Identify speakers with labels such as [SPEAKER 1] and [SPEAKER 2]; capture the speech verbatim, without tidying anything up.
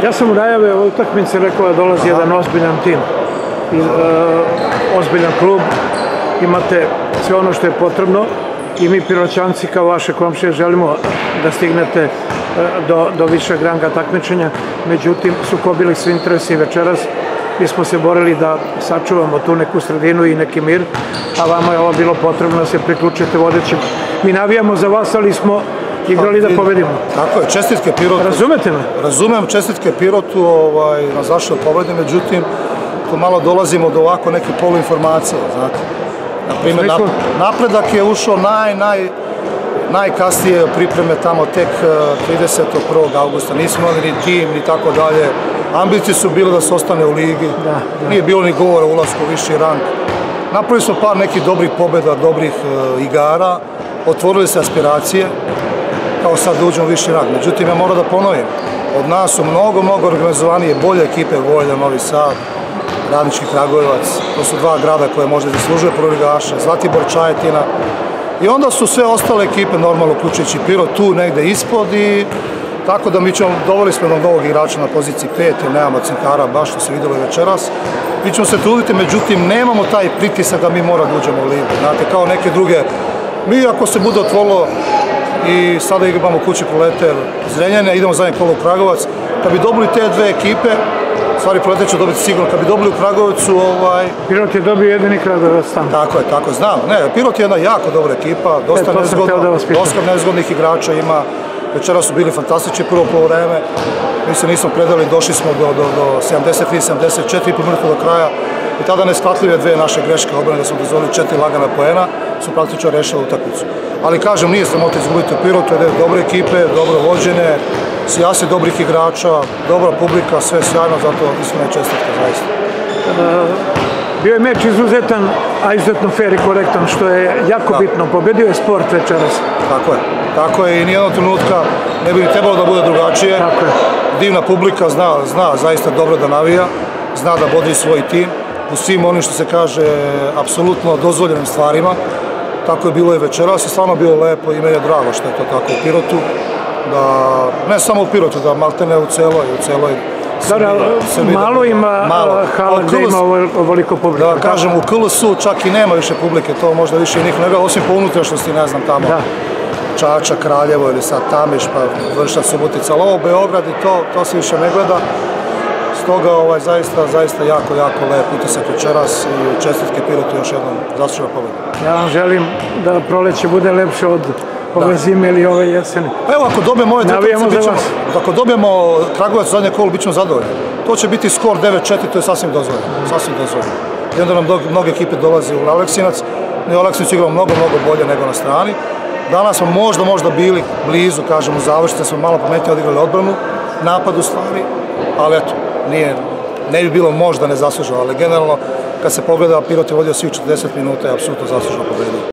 [SPEAKER 1] Ja sam u najave ove utakmice rekao da dolazi jedan ozbiljan tim, i, e, ozbiljan klub, imate sve ono što je potrebno i mi Piroćanci kao vaše komšije želimo da stignete e, do, do višeg ranga takmičenja, međutim sukobili su interesi večeras, mi smo se borili da sačuvamo tu neku sredinu i neki mir, a vama je ovo bilo potrebno da se priključite vodećim. Mi navijamo za vas, ali smo igrali da pobedimo.
[SPEAKER 2] Tako je, čestitke Pirotu.
[SPEAKER 1] Razumete me?
[SPEAKER 2] Razumem, čestitke Pirotu ovaj, na zašto pobedi, međutim, tu malo dolazimo do ovako neke poluinformacije, znate. Naprimjer, nap, napredak je ušao naj, naj, najkasnije pripreme tamo tek tridesetog prvog avgusta. Nismo imali ni tim, ni tako dalje. Ambicije su bile da se ostane u ligi. Da, da. Nije bilo ni govora o ulasku u viši rang. Napravili smo par nekih dobrih pobjeda, dobrih uh, igara. Otvorili se aspiracije, kao sad da uđemo u viši rang. Međutim, ja moram da ponovim, od nas su mnogo, mnogo organizovanije, bolje ekipe Vojvodina, Novi Sad, Radnički Kragujevac. To su dva grada koje možda zaslužuje prvoligaša, Zlatibor, Čajetina. I onda su sve ostale ekipe, normalno uključujući Pirot, tu negde ispod i tako da mi ćemo, doveli smo jednog novog igrača na poziciji pet, jer nemamo centara, baš što se vidjelo večeras. Mi ćemo se truditi, međutim, nemamo taj pritisak da mi mora da uđemo u ligu. Znate, kao neke druge, mi ako se bude otvorilo i sada imamo kući Proleter Zrenjanina, idemo zadnje kolo u Kragujevac, kad bi dobili te dve ekipe, stvari Proleter će dobiti sigurno, kad bi dobili u Kragujevcu, ovaj...
[SPEAKER 1] Pirot je dobio jedini Kragujevac tamo.
[SPEAKER 2] Tako je, tako, znam. Ne, Pirot je jedna jako dobra ekipa, dosta, e, nezgodno, da dosta nezgodnih igrača ima. Večera su bili fantastični prvo polovreme, mi se nismo predali, došli smo do, do, do sedamdeset tri sedamdeset četiri minuta do kraja i tada neshvatljive dve naše greške obrane da smo dozvolili četiri lagana poena, su praktično rešili utakmicu. Ali kažem, nije sramota izgubiti u Pirotu, jer je dobre ekipe, dobro vođene, sjase dobrih igrača, dobra publika, sve sjajno, zato iskrene čestitke, zaista.
[SPEAKER 1] Bio je meč izuzetan, a izuzetno fair i korektan, što je jako da. bitno. Pobedio je sport večeras.
[SPEAKER 2] Tako je. Tako je i nijednog trenutka ne bi ni trebalo da bude drugačije.
[SPEAKER 1] Tako je.
[SPEAKER 2] Divna publika zna, zna zaista dobro da navija, zna da bodri svoj tim u svim onim što se kaže apsolutno dozvoljenim stvarima. Tako je bilo i večeras i stvarno bilo lepo i meni je drago što je to tako u Pirotu. Da, ne samo u Pirotu, da maltene u celoj, u celoj
[SPEAKER 1] Dobro, malo ima hala gde ima ovoliko publike.
[SPEAKER 2] Da kažem, u K L S-u čak i nema više publike, to možda više i niko ne gleda, osim po unutrašnjosti, ne znam, tamo Čača, Kraljevo ili sad Tamiš, pa Vršac, Subotica, ali ovo Beograd i to, to se više ne gleda. Stoga ovaj, zaista, zaista jako, jako lep utisak večeras i čestitke Pirotu još jednom zaslužena pobjeda.
[SPEAKER 1] Ja vam želim da proleće bude lepše od ove zime ili ove jeseni.
[SPEAKER 2] Pa evo, ako dobijemo ove trenuci, ako dobijemo Kragujevac u zadnje kolo, bit ćemo zadovoljni. To će biti skor devet četiri, to je sasvim dozvoljeno. Sasvim dozvoljeno. I onda nam mnoge ekipe dolaze u Aleksinac. Ne, u Aleksinac igramo mnogo, mnogo bolje nego na strani. Danas smo možda, možda bili blizu, kažemo, završite, smo malo pametnije odigrali odbranu, napad u stvari, ali eto, nije, ne bi bilo možda nezasluženo, ali generalno, kad se pogleda, Pirot je vodio svih četrdeset minuta i apsolutno zasluženo pobedio.